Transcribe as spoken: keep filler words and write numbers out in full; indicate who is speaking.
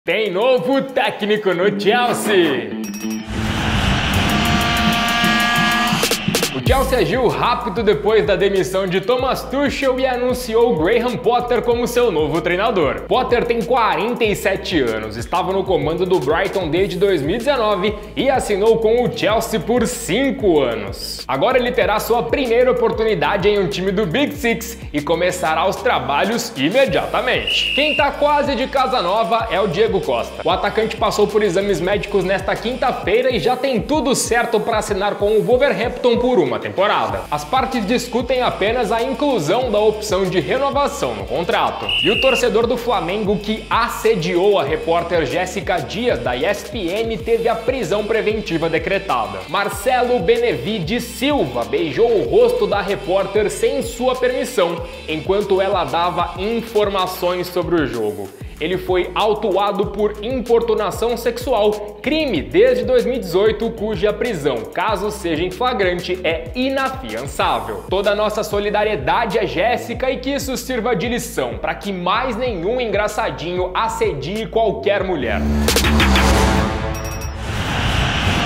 Speaker 1: Tem novo técnico no Chelsea! O Chelsea agiu rápido depois da demissão de Thomas Tuchel e anunciou Graham Potter como seu novo treinador. Potter tem quarenta e sete anos, estava no comando do Brighton desde dois mil e dezenove e assinou com o Chelsea por cinco anos. Agora ele terá sua primeira oportunidade em um time do Big Six e começará os trabalhos imediatamente. Quem tá quase de casa nova é o Diego Costa. O atacante passou por exames médicos nesta quinta-feira e já tem tudo certo para assinar com o Wolverhampton por uma temporada. As partes discutem apenas a inclusão da opção de renovação no contrato. E o torcedor do Flamengo que assediou a repórter Jéssica Dias da E S P N teve a prisão preventiva decretada. Marcelo Benevides Silva beijou o rosto da repórter sem sua permissão, enquanto ela dava informações sobre o jogo. Ele foi autuado por importunação sexual, crime desde dois mil e dezoito, cuja prisão, caso seja em flagrante, é inafiançável. Toda a nossa solidariedade a Jéssica e que isso sirva de lição para que mais nenhum engraçadinho assedie qualquer mulher.